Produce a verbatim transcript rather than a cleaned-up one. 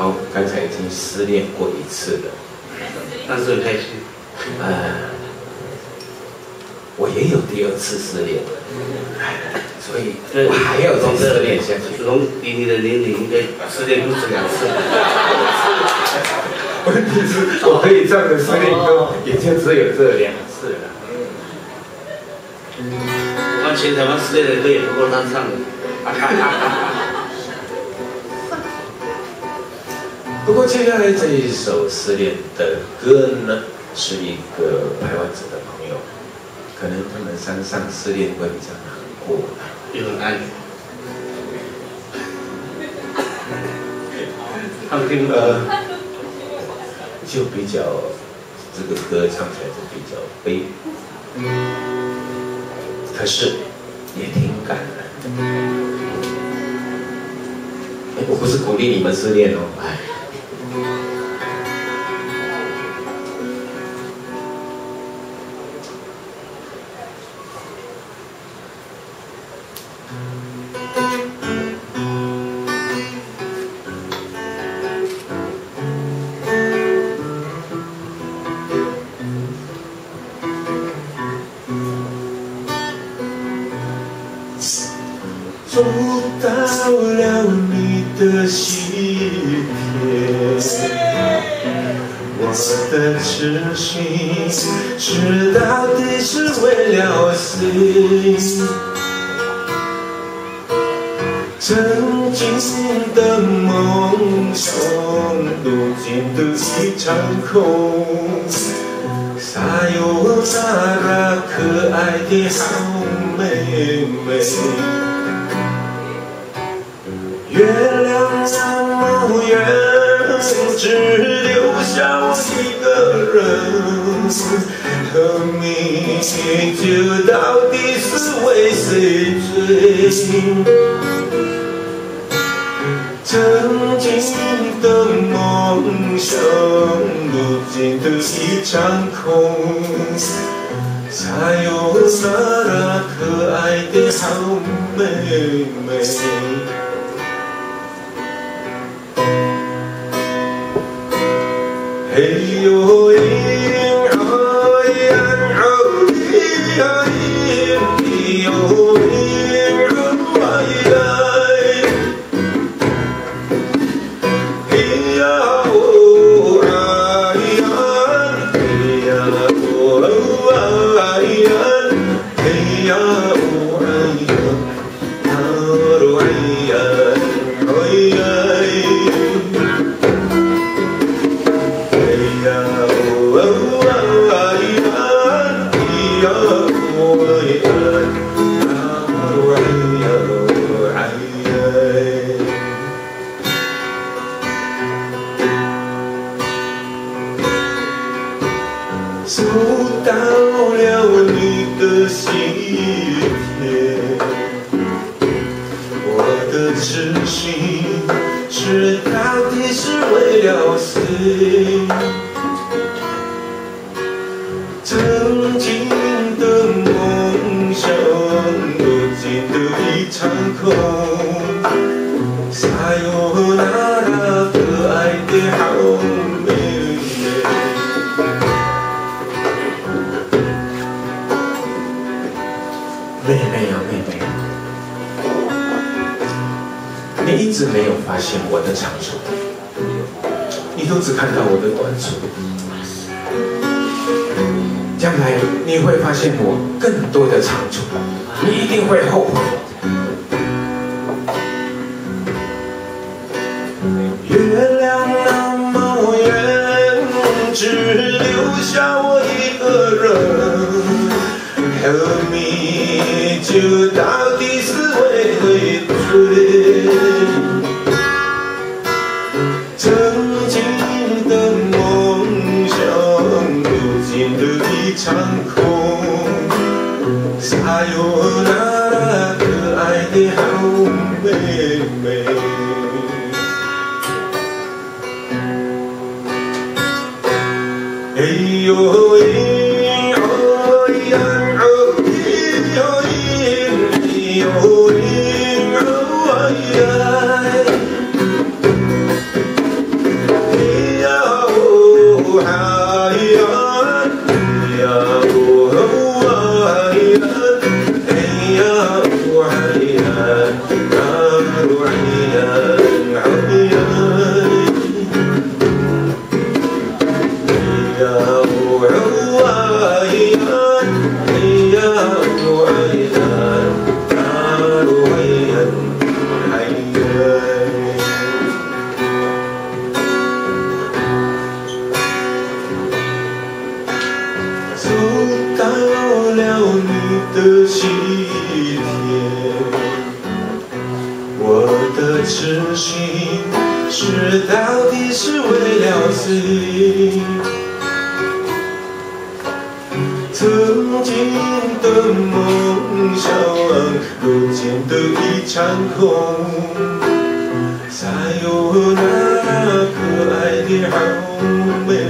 好，刚才已经失恋过一次了， 但是很开心。 呃，我也有第二次失恋，所以我还要再失恋下去。 子龙，以你的年龄，应该失恋不止两次。 问题是，我可以这样的失恋歌，也就只有这两次了。 我看全台湾失恋的歌也不够他唱的。 不过接下来这一首失恋的歌呢，是一个排湾族的朋友，可能他们山上失恋会比较难过， 也很安。他们听呃， 就比较这个歌唱起来就比较悲，可是也挺感人。哎，我不是鼓励你们失恋哦，哎。 走到了你的心田，我的痴心是到底是为了谁？曾经的梦想，如今的一场空。撒由那拉，可爱的好妹妹。月亮那么圆，只留下我一个人，和命就到底是为谁追？曾经的梦想，如今的一场空。撒由那拉，可爱的好妹妹。嘿呦咿哦咿哦咿哦咿哟咿哦咿呀，嘿呀哦哎呀，嘿呀哦哎呀，嘿呀哦哎呀，哦哎呀，哦呀。走到了你的心田，我的痴心是到底是为了谁？曾经的梦想，如今的一场空。撒由那拉，可爱的好妹妹。 妹妹啊，妹妹，你一直没有发现我的长处，你都只看到我的短处。将来你会发现我更多的长处，你一定会后悔。 月亮那么圆，只留下我一个人，和你就到底是为谁追？曾经的梦想，如今的一场空。撒由那拉，可爱的好妹妹。嘿呦咿哦咿呀哦咿哟咿哟咿哦咿呀， 的喜帖，我的痴心是到底是为了谁？曾经的梦想，如今的一场空。才有那可爱的好妹